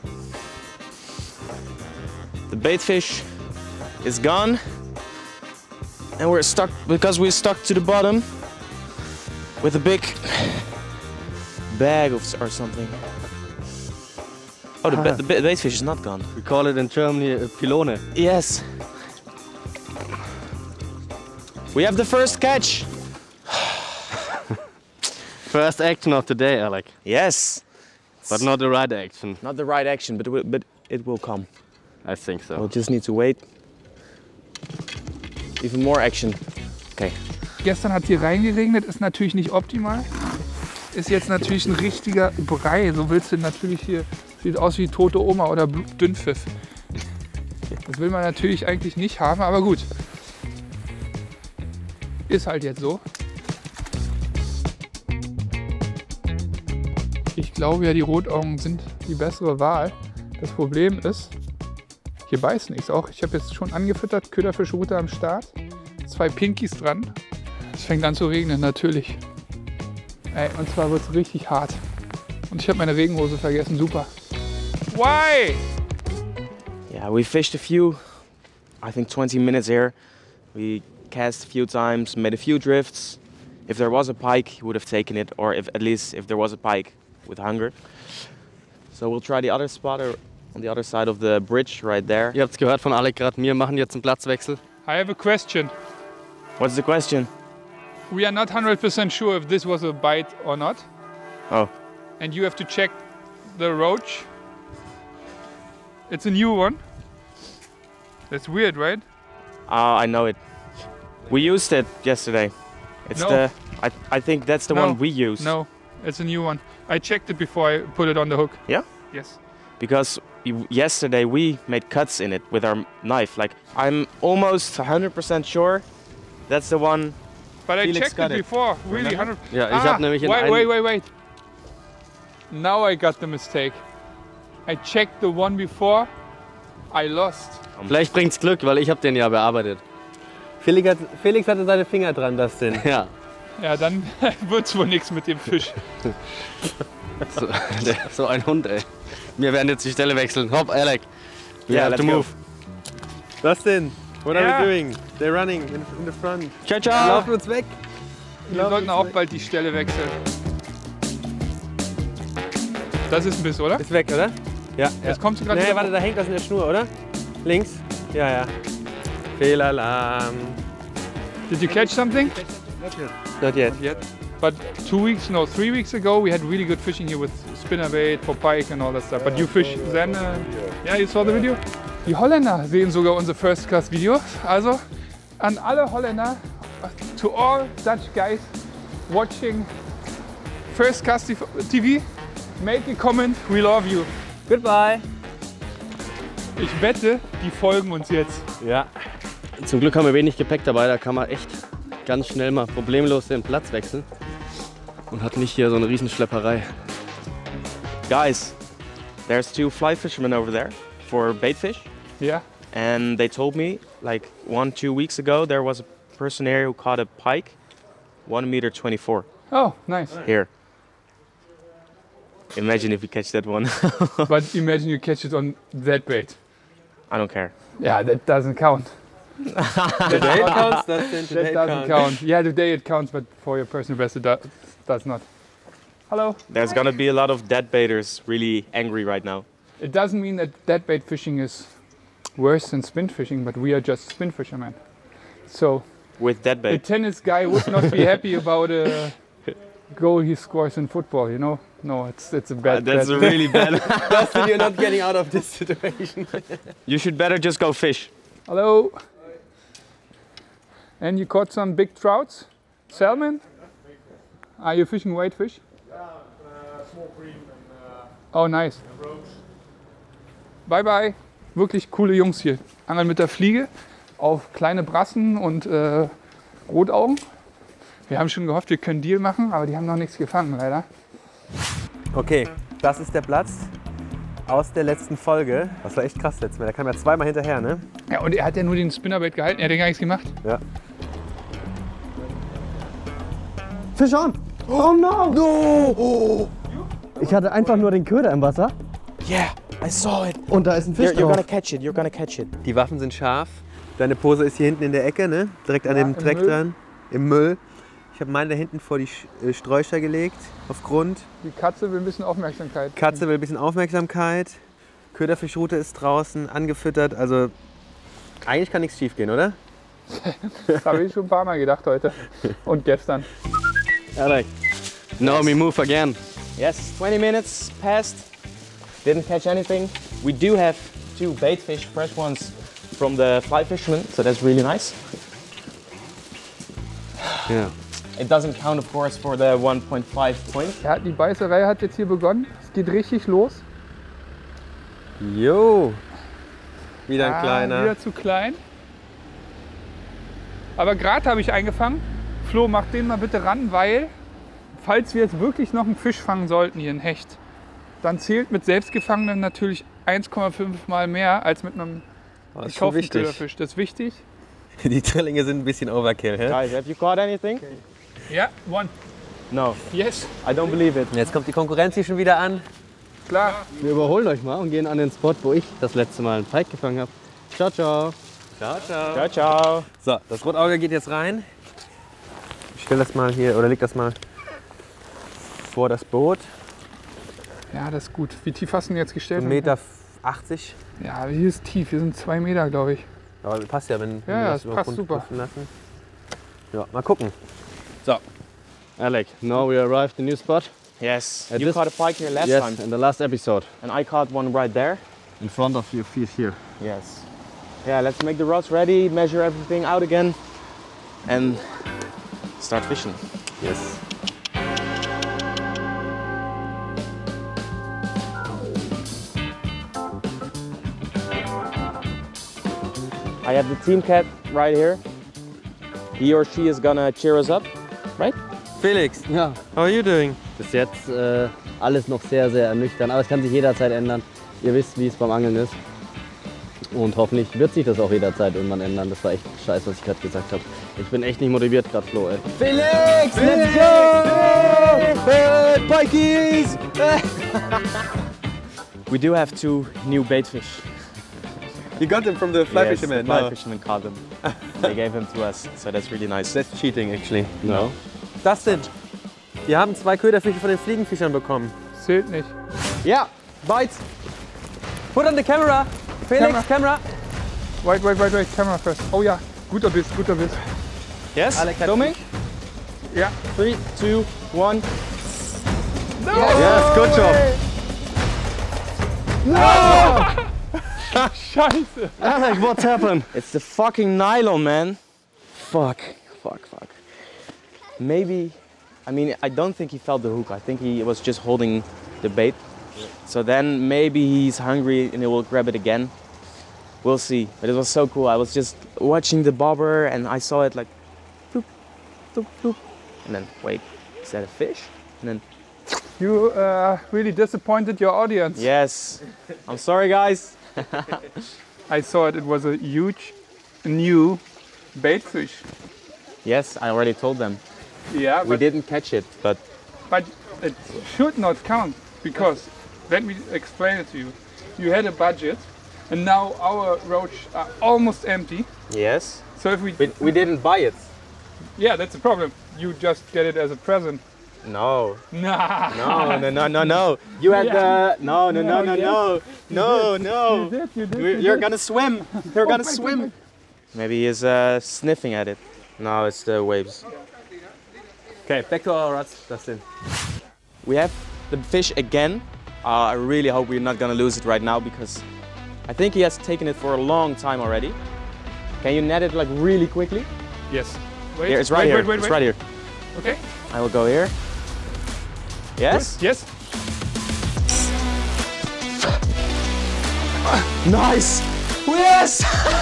The bait fish is gone. And we're stuck, because we're stuck to the bottom with a big bag or something. Oh, the bait fish is not gone. We call it in Germany a Pylone. Yes. We have the first catch. First action of the day, Alec. Yes. But not the right action. Not the right action, but it will come. I think so. We'll just need to wait. Even more action. Okay. Gestern hat es hier reingeregnet, ist natürlich nicht optimal. Ist jetzt natürlich ein richtiger Brei. So willst du natürlich hier, sieht aus wie tote Oma oder Dünnpfiff. Das will man natürlich eigentlich nicht haben, aber gut. Ist halt jetzt so. Ich glaube ja, die Rotaugen sind die bessere Wahl. Das Problem ist, hier beißt nichts. Auch ich habe jetzt schon angefüttert, Köderfischrute am Start. 2 Pinkies dran. Es fängt an zu regnen, natürlich. Ey, und zwar wird es richtig hart. Und ich habe meine Regenhose vergessen, super. Why? Yeah, we fished a few, I think 20 minutes here. We cast a few times, made a few drifts. If there was a pike, he would have taken it, or at least if there was a pike with hunger. So we'll try the other spot on the other side of the bridge right there. Ihr habt's gehört von Alec gerade, wir machen jetzt einen Platzwechsel. I have a question. What's the question? We are not 100% sure if this was a bite or not. Oh. And you have to check the roach. It's a new one. That's weird, right? I know it. We used it yesterday. It's No. I think that's the No. one we used. No, it's a new one. I checked it before I put it on the hook. Yeah? Yes. Because yesterday we made cuts in it with our knife. Like, I'm almost 100% sure that's the one. But I Felix checked got it it. before, really 100%. Ja, ich hab nämlich in wait. Now I got the mistake. I checked the one before, I lost. Vielleicht bringt's Glück, weil ich habe den ja bearbeitet. Felix hatte seine Finger dran, Dustin. Ja. Ja, dann wird's wohl nichts mit dem Fisch. So ein Hund, ey. Wir werden jetzt die Stelle wechseln. Hopp, Alec. We Yeah, have to let's go. move. Dustin, what are Ja. we doing? They're running in the front. Ciao, Wir ciao! laufen uns weg. Wir sollten auch bald die Stelle wechseln. Das ist ein Biss, oder? Ist weg, oder? Ja. Jetzt kommst du gerade Nee, wieder warte, da hängt was in der Schnur, oder? Links? Ja. Fehlalarm. Did you catch something? Not yet. Yet. But 3 weeks ago, we had really good fishing here with spinnerbait, for pike and all that stuff. But you fish then, yeah, you saw the video? Die Holländer sehen sogar unsere First Class Videos. Also an alle Holländer, to all Dutch guys watching First Class TV, make a comment, we love you. Goodbye. Ich wette, die folgen uns jetzt. Ja. Zum Glück haben wir wenig Gepäck dabei, da kann man echt ganz schnell mal problemlos den Platz wechseln. Und hat nicht hier so eine Riesenschlepperei. Guys, there's 2 fly fishermen over there for bait fish. Ja. And they told me, like 1-2 weeks ago, there was a person here who caught a pike, 1.24 m Oh, nice. here. Imagine if you catch that one. But imagine you catch it on that bait. I don't care. Yeah, that doesn't count. Today it counts, Dustin. Today That it doesn't counts. count. Yeah, today it counts, but for your personal best, it does not. Hello. There's gonna be a lot of dead baiters really angry right now. It doesn't mean that dead bait fishing is worse than spin fishing, but we are just spin fishermen. So With dead a bait. tennis guy would not be happy about a goal he scores in football, you know? No, it's a bad. That's bad really bad. Dustin, you're not getting out of this situation. You should better just go fish. Hello. And you caught some big trouts? Salmon? Are you fishing whitefish? Small cream and Oh, nice. roach. Bye bye. Wirklich coole Jungs hier. Angeln mit der Fliege auf kleine Brassen und Rotaugen. Wir haben schon gehofft, wir können Deal machen, aber die haben noch nichts gefangen, leider. Okay, das ist der Platz aus der letzten Folge. Das war echt krass letztes Mal. Der kam ja zweimal hinterher, ne? Ja, und er hat ja nur den Spinnerbait gehalten, er hat ja gar nichts gemacht. Ja. Fisch on! Oh no! No! Ich hatte einfach nur den Köder im Wasser Yeah, I saw it. und da ist ein Fisch You're gonna drauf. catch it. You're gonna catch it. Die Waffen sind scharf. Deine Pose ist hier hinten in der Ecke, ne? Direkt an Ja, dem im Dreck Müll. dran. Im Müll. Ich habe meinen da hinten vor die Sträucher gelegt, auf Grund. Die Katze will ein bisschen Aufmerksamkeit. Katze will ein bisschen Aufmerksamkeit. Köderfischrute ist draußen, angefüttert. Also eigentlich kann nichts schief gehen, oder? Das habe ich schon ein paar Mal gedacht heute und gestern. Alright. Now we move again. Yes, 20 minutes passed. Didn't catch anything. We do have 2 bait fish, fresh ones from the fly fishermen, so that's really nice. Ja. It doesn't count, of course, for the 1.5 points. Ja, die Beißerei hat jetzt hier begonnen. Es geht richtig los. Jo. Wieder ein kleiner. Wieder zu klein. Aber gerade habe ich eingefangen. Flo, mach den mal bitte ran, weil falls wir jetzt wirklich noch einen Fisch fangen sollten, hier einen Hecht, dann zählt mit selbstgefangenen natürlich 1,5 Mal mehr als mit einem Das ist schon gekauften wichtig. Köderfisch. Das ist wichtig. Die Drillinge sind ein bisschen Overkill. Hä? Guys, have you caught anything? Ja, one. No, Yes, I don't believe it. Jetzt kommt die Konkurrenz hier schon wieder an. klar. Wir überholen euch mal und gehen an den Spot, wo ich das letzte Mal einen Pike gefangen habe. Ciao, ciao. Ciao, ciao. Ciao, ciao. So, das Rotauge geht jetzt rein. Ich stelle das mal hier, oder leg das mal vor das Boot. Ja, das ist gut. Wie tief hast du ihn jetzt gestellt? 1,80 Meter. Ja, hier ist tief. Hier sind 2 Meter, glaube ich. Aber passt ja, wenn Ja, wir das über passt Grund super. driften lassen. Ja, mal gucken. Alec, now we arrived at the new spot. Yes, At you this- caught a pike here last Yes, time, in the last episode. and I caught one right there. In front of your feet here. Yes. Yeah, let's make the rods ready, measure everything out again, and start fishing. Yes. I have the team cat right here. He or she is gonna cheer us up, right? Felix, Ja, how are you doing? bis jetzt alles noch sehr, sehr ernüchternd. Aber es kann sich jederzeit ändern. Ihr wisst, wie es beim Angeln ist. Und hoffentlich wird sich das auch jederzeit irgendwann ändern. Das war echt scheiße, was ich gerade gesagt habe. Ich bin echt nicht motiviert gerade, Flo. Ey. Felix, let's go! Pikeys! We do have 2 new bait fish. You got them from the fly Yes, fisherman. the fly No. fisherman caught them. They gave them to us, so that's really nice. That's cheating actually. No. Dustin, wir haben 2 Köderfische von den Fliegenfischern bekommen. Zählt nicht. Yeah, bites. Put on the camera. Felix, camera. Wait, camera first. Oh ja, guter Biss, guter Biss. Yes, Alec hat filming. Ja. 3, 2, 1. Yes, good job. Scheiße. Alec, what's happened? It's the fucking nylon, man. Fuck. Maybe, I mean, I don't think he felt the hook. I think he was just holding the bait. So then maybe he's hungry and he will grab it again. We'll see. But it was so cool. I was just watching the bobber and I saw it like, bloop, bloop, bloop. And then, wait, is that a fish? And then, You really disappointed your audience. yes. I'm sorry, guys. I saw it. It was a huge, new bait fish. Yes, I already told them. Yeah, We but, didn't catch it, but but it should not count because, let me explain it to you. You had a budget and now our roach are almost empty. yes. So if we, We didn't buy it. yeah, that's the problem. You just get it as a present. No. Nah. No. You had Yeah. the no. You did. You're gonna swim. You're gonna back, swim. back. Maybe he's sniffing at it. No, it's the waves. Okay, back to our rods, Dustin. We have the fish again. I really hope we're not gonna lose it right now because I think he has taken it for a long time already. Can you net it like really quickly? Yes. Wait, Here, it's right wait, here. Wait, It's right here. Okay. I will go here. Yes? Yes. Nice! Yes!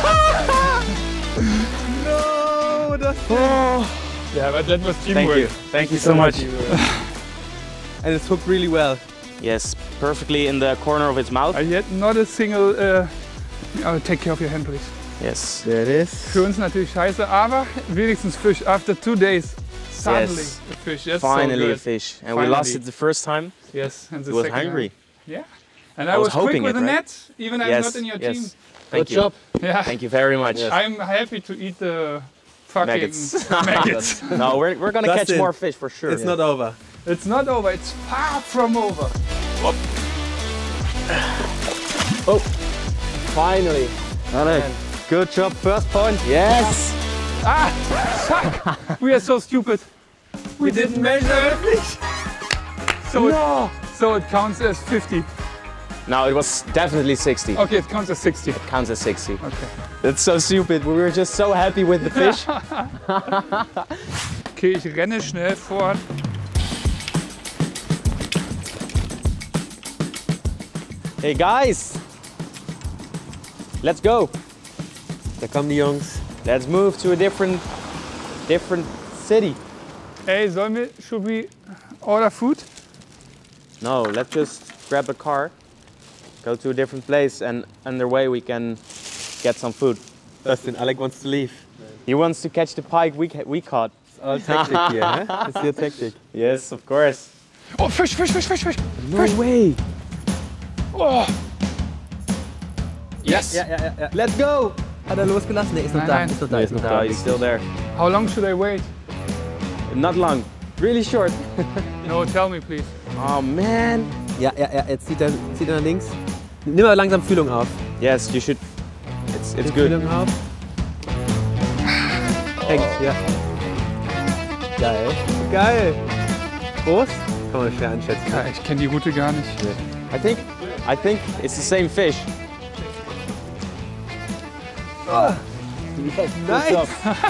No, das Yeah, but that was Thank teamwork. you. Thank you so much. And it's hooked really well. Yes, perfectly in the corner of its mouth. I had not a single... take care of your hand, please. Yes. There it is. Für uns natürlich scheiße, aber wenigstens Fisch. After 2 days, suddenly Yes. a fish. That's Finally so a good. fish. And we lost Finally. it the first time. Yes, and the He was second hungry. time. Yeah. And I I was was quick hoping with it, the right? net, even I'm Yes, not in your yes. team. Thank Good you. job. Yeah. Thank you very much. I'm happy to eat the fucking Maggots. maggots. No, we're gonna That's catch it. more fish for sure. It's not over. It's not over, it's far from over. Finally. Alec, Good job. First point. yes! Ah, fuck! We are so stupid. We didn't measure it. So it counts as 50. No, it was definitely 60. Okay, it counts as 60. Counts as 60. Okay. That's so stupid. We were just so happy with the fish. Okay, ich renne schnell fort. Hey guys! Let's go. Da kommen die Jungs. Let's move to a different city. Hey, should we order food? No, let's just grab a car, go to a different place, and on the way we can get some food. Dustin, Alec wants to leave. He wants to catch the pike we caught. All Taktik hier, hä? Ist hier Taktik. Yes, of course. Oh, Fisch, Fisch, Fisch, Fisch, Fisch. No way! Oh. Yes. Ja. Let's go! Hat er losgelassen? Nee, ist noch Nein, da. nein. Ist noch da, No, ist noch no, da. he's still there. How long should I wait? Not long. Really short. No, tell me please. Oh man. Ja, jetzt zieht er nach links. Nimm mal langsam Fühlung auf. Yes, you should. It's good. Fühlung auf. Hängt, ja. Geil. Geil. Groß? Kann man schwer einschätzen. Ja, ich kenne die Route gar nicht. I think it's the same fish. Nice!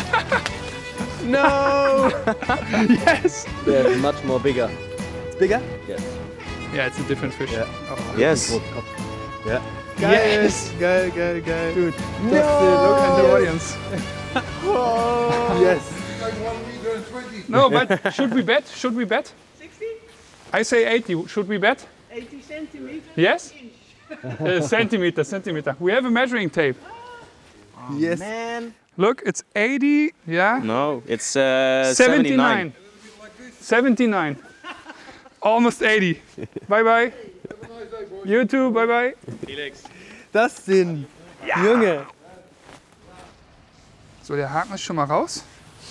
No! Yes. They're much more bigger. It's bigger? Yeah, it's a different fish. Yeah. Oh. Yes. Ja. Yes. Geil. Dude, look at the audience. Yes. No, but should we bet? Should we bet? 60? I say 80. Should we bet? 80 centimeters. Yes? Centimeter. We have a measuring tape. Yes. Man. Look, it's 80. Yeah. No, it's 79. 79. Almost 80. Bye bye. You too. Bye bye. Dustin. Junge. So, der Haken ist schon mal raus.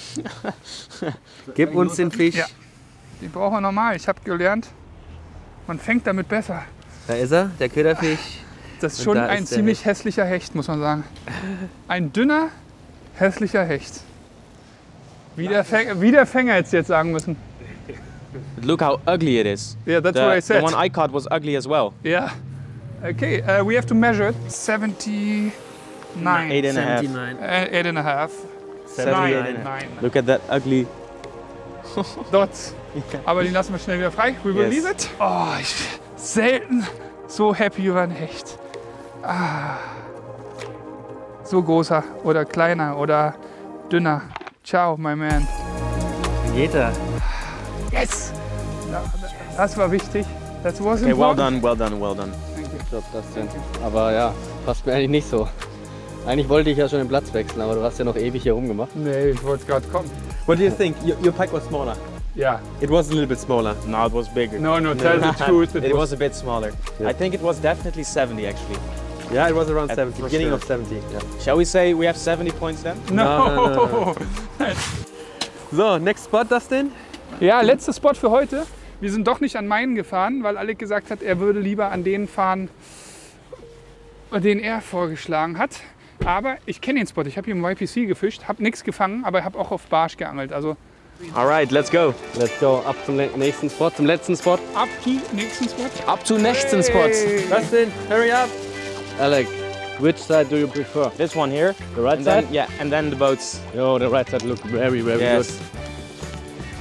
Gib uns den Fisch. Ja. Den brauchen wir normal. Ich habe gelernt, man fängt damit besser. Da ist er, der Köderfisch. Das ist Und schon da ein ist der ziemlich hässlicher Hecht, muss man sagen. Ein dünner, hässlicher Hecht. Wie der Fänger jetzt sagen müssen. Look how ugly it is. Yeah, that's what I The said. one I caught was ugly as well. Yeah. Okay, we have to measure it. 79. 8.5. 79. 8.5. 79. 9. Look at that ugly. Dots. Aber die lassen wir schnell wieder frei. We will Yes. leave it. Oh, ich selten so happy über ein Hecht. Ah. So großer oder kleiner oder dünner. Ciao, my man. Geht er. Yes! Das war wichtig. That was Okay, well important. done. Good job, Dustin. Aber ja, passt mir eigentlich nicht so. Eigentlich wollte ich ja schon den Platz wechseln, aber du hast ja noch ewig hier rumgemacht. Nee, ich wollte gerade kommen. What do you think? Your pike was smaller. Yeah. It was a little bit smaller. No, it was bigger. No, tell the truth. It was a bit smaller. I think it was definitely 70 actually. Yeah, it was around At 70, for beginning sure. of 70. Yeah. Shall we say we have 70 points then? No. So, next spot, Dustin. Ja, letzter Spot für heute. Wir sind doch nicht an meinen gefahren, weil Alec gesagt hat, er würde lieber an den fahren, den er vorgeschlagen hat. Aber ich kenne den Spot. Ich habe hier im YPC gefischt, habe nichts gefangen, aber habe auch auf Barsch geangelt. Also Alright, let's go. Let's go up zum nächsten Spot, zum letzten Spot. up to nächsten Spot. Up to nächsten spots. Dustin, hurry up. Alec, which side do you prefer? This one here. The right And side? then, yeah, and then the boats. Yo, the right side look very Yes. good.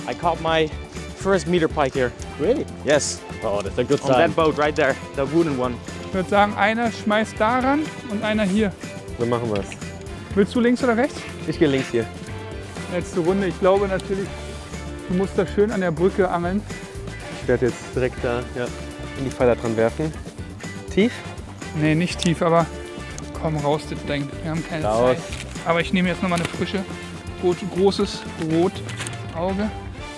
I caught my first meter pike here. Really? Yes, Oh, that's a good on that boat right there, the wooden one. Ich würde sagen, einer schmeißt daran und einer hier. So machen wir es. Willst du links oder rechts? Ich gehe links hier. Letzte Runde. Ich glaube natürlich, du musst da schön an der Brücke angeln. Ich werde jetzt direkt da in die Pfeiler dran werfen. Tief? Nee, nicht tief, aber komm raus, das Ding. Wir haben keine Raus. Zeit. Aber ich nehme jetzt noch mal eine frische, großes Rotauge.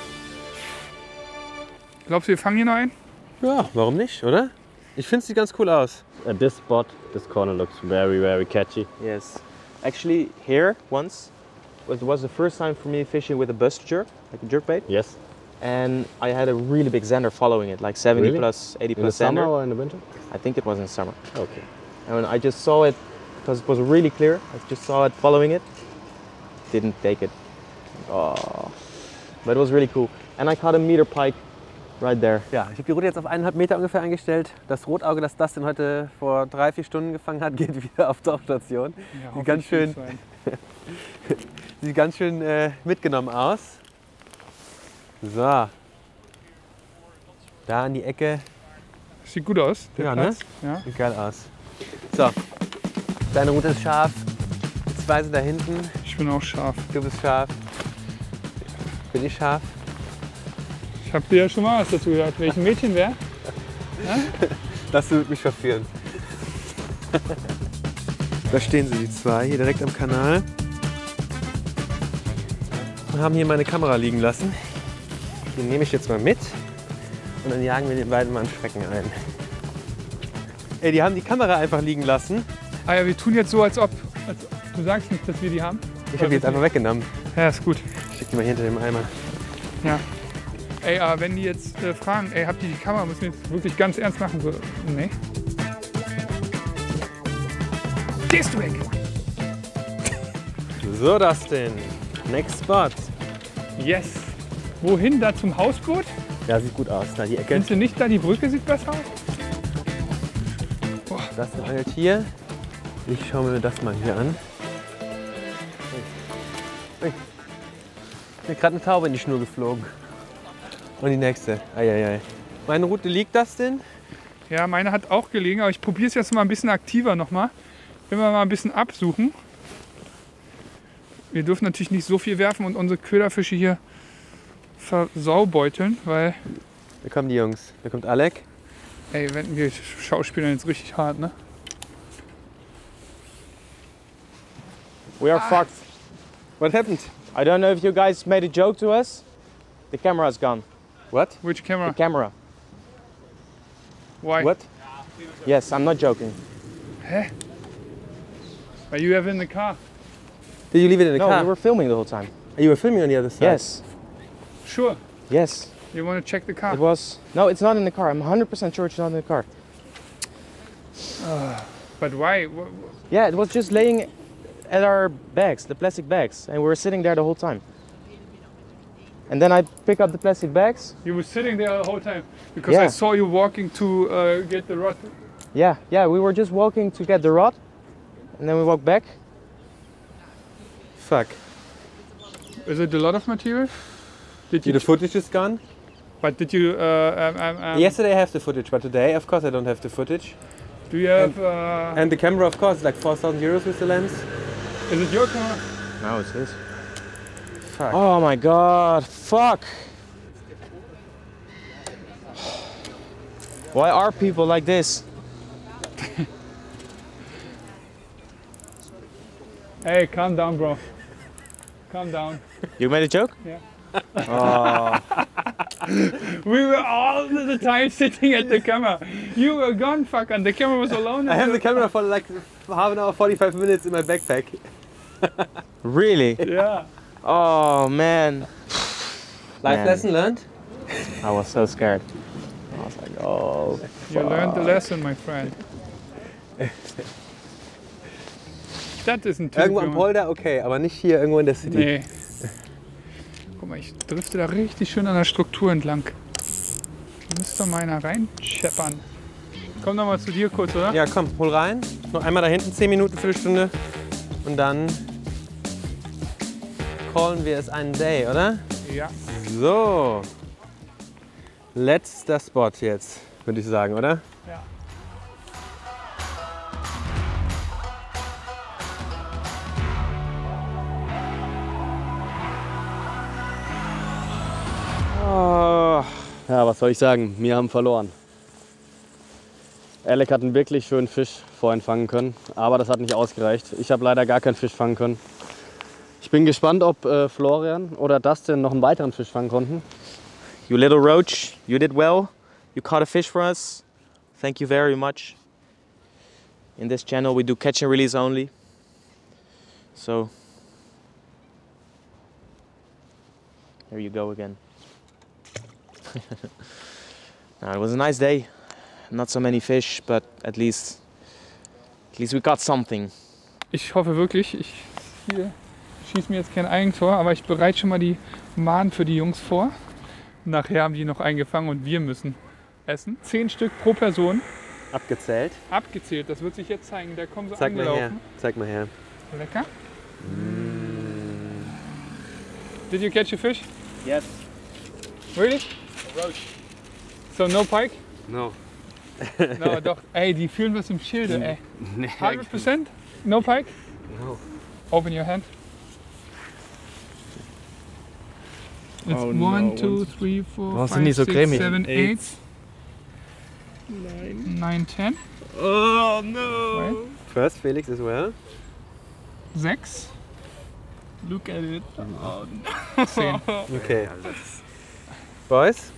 Glaubst du, wir fangen hier noch einen? Ja, warum nicht, oder? Ich finde, es sieht ganz cool aus. At this spot, this corner looks very, very catchy. Yes. Actually, here once, it was the first time for me fishing with a bust jerk, like a jerkbait. Yes. And I had a really big zander following it, like 70 Really? plus, 80 In the plus summer zander. or in the winter? I think it was in summer. Okay. And when I just saw it, because it was really clear, I just saw it following it, didn't take it. Oh. But it was really cool. And I caught a meter pike right there. Ja, ich habe die Route jetzt auf 1,5 Meter ungefähr eingestellt. Das Rotauge, das Dustin heute vor 3-4 Stunden gefangen hat, geht wieder auf Tauchstation. Sieht ganz schön, sieht ganz schön mitgenommen aus. So. Da in die Ecke. Sieht gut aus. Der Ja, ne? Platz. Ja. Sieht geil aus. So. Deine Route ist scharf. Die zwei sind da hinten. Ich bin auch scharf. Du bist scharf. Bin ich scharf? Ich habe dir ja schon mal was dazu gesagt. Welches Mädchen wäre? Das wird mich verführen. Da stehen sie, die zwei, hier direkt am Kanal. Und haben hier meine Kamera liegen lassen. Die nehme ich jetzt mal mit. Und dann jagen wir den beiden mal einen Schrecken ein. Ey, die haben die Kamera einfach liegen lassen. Ah ja, wir tun jetzt so, als ob du sagst nicht, dass wir die haben. Ich habe die jetzt einfach weggenommen. Ja, ist gut. Ich steck die mal hier hinter dem Eimer. Ja. Ey, aber wenn die jetzt fragen, ey, habt ihr die Kamera, müssen wir jetzt wirklich ganz ernst machen. So, nee. Gehst du weg! So, Dustin. Next spot. Yes. Wohin? Da zum Hausboot? Ja, sieht gut aus. Da die Ecke. Findest du nicht da, die Brücke sieht besser aus? Dustin angelt hier. Ich schaue mir das mal hier an. Mir ist gerade eine Taube in die Schnur geflogen. Und die nächste. Eieiei. Meine Route liegt, Dustin. Ja, meine hat auch gelegen, aber ich probiere es jetzt mal ein bisschen aktiver nochmal. Wenn wir mal ein bisschen absuchen. Wir dürfen natürlich nicht so viel werfen und unsere Köderfische hier versaubeuteln, weil... Da kommen die Jungs. Da kommt Alec. Ey, wir schauspielern jetzt richtig hart, ne? We are fucked. What happened? I don't know if you guys made a joke to us. The camera's gone. What? Which camera? The camera. Why? What? Yes, I'm not joking. Hä? Are you have in the car? Did you leave it in the No, car? we were filming the whole time. You were filming on the other side? Yes, Sure. yes. You want to check the car? It was. No, it's not in the car. I'm 100% sure it's not in the car. But why? Yeah, it was just laying at our bags, the plastic bags, and we were sitting there the whole time. And then I pick up the plastic bags. You were sitting there the whole time because Yeah. I saw you walking to get the rod. Yeah, we were just walking to get the rod, and then we walked back. Fuck. Is it a lot of material? Did you? The footage is gone? But did you? Yesterday I have the footage, but today, of course, I don't have the footage. Do you have? And the camera, of course, is like 4,000 euros with the lens. Is it your camera? No, it's his. Fuck. Oh my god, fuck. Why are people like this? Hey, calm down, bro. Calm down. You made a joke? Yeah. Oh. We were all the time sitting at the camera. You were gone, fuck, and the camera was alone. I have the camera for like half an hour, 45 minutes in my backpack. Really? Yeah. Oh man. Life Man. lesson learned? I was so scared. I was like, oh. You learned the lesson, my friend. Das ist ein Typ. Irgendwo am Junge. Polder, okay, aber nicht hier irgendwo in der City. Nee. Guck mal, ich drifte da richtig schön an der Struktur entlang. Da müsste mal einer reinscheppern. Komm noch mal zu dir kurz, oder? Ja, komm, hol rein. Noch einmal da hinten, 10 Minuten, Viertelstunde. Und dann callen wir es einen Day, oder? Ja. So. Letzter Spot jetzt, würde ich sagen, oder? Ja. Ja, was soll ich sagen? Wir haben verloren. Alec hat einen wirklich schönen Fisch vorhin fangen können, aber das hat nicht ausgereicht. Ich habe leider gar keinen Fisch fangen können. Ich bin gespannt, ob Florian oder Dustin noch einen weiteren Fisch fangen konnten. You little roach, you did well. You caught a fish for us. Thank you very much. In this channel we do catch and release only. So, there you go again. It was a nice day. Not so many fish, but at least we got something. Ich hoffe wirklich, ich schieße mir jetzt kein Eigentor, aber ich bereite schon mal die Mahnen für die Jungs vor. Nachher haben die noch eingefangen und wir müssen essen. 10 Stück pro Person. Abgezählt. Abgezählt, das wird sich jetzt zeigen. Der kommt so Zeig mal her. angelaufen. Zeig mal her. Lecker. Did you catch a fish? Yes. Really? A roach. So no pike? No. No, doch. Ey, die fühlen was im Schilde, ey. 100%? No pike? No. Open your hand. It's Oh, 1, no. 2, 3, 4, Warum 5, sind die so 6, cremig? 7, 8, 9, 10. Oh no! First Felix as well. 6, Look at it. 10. Okay. Boys?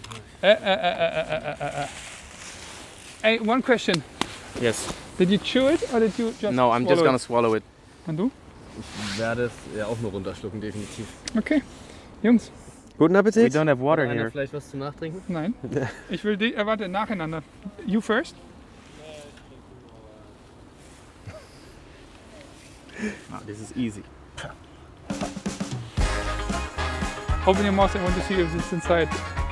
Hey, one question. Yes. Did you chew it or did you just No, I'm just swallow gonna it? swallow it. Und du? Ich werde es ja auch nur runterschlucken, definitiv. Okay. Jungs, Guten We Appetit. don't have water Einer here. vielleicht was zum Nachtrinken? nein. Ich will die, warte, nacheinander. You first? This is easy. Open your mouth, I want to see if it's inside.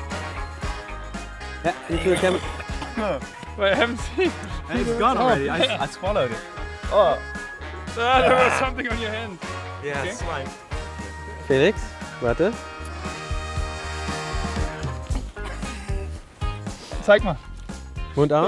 Ja, into the camera. But I haven't seen. It's gone already. I swallowed it. Ah, there was something on your hand. Yeah, Okay. slime. Felix, warte. Zeig mal. Mund auf.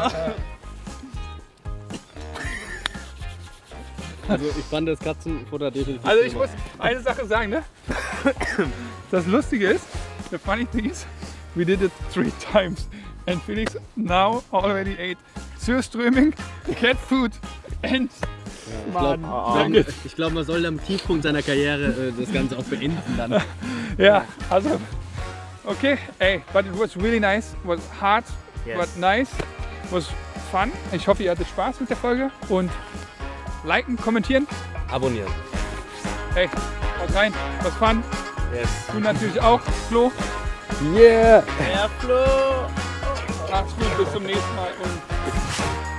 Also ich fand das Katzenfutter definitiv. Also ich muss eine Sache sagen, ne? Das Lustige ist, the funny thing is, we did it 3 times. And Felix now already ate Surströmming, cat food and Maden. Ich glaube, man soll am Tiefpunkt seiner Karriere das Ganze auch beenden dann. Ja, also, okay, ey, but it was really nice, it was hard, but nice, it was fun. Ich hoffe, ihr hattet Spaß mit der Folge und liken, kommentieren. Abonnieren. Hey, haut rein, was fun. Yes. Du natürlich auch, Flo. Yeah. Macht's gut, bis zum nächsten Mal und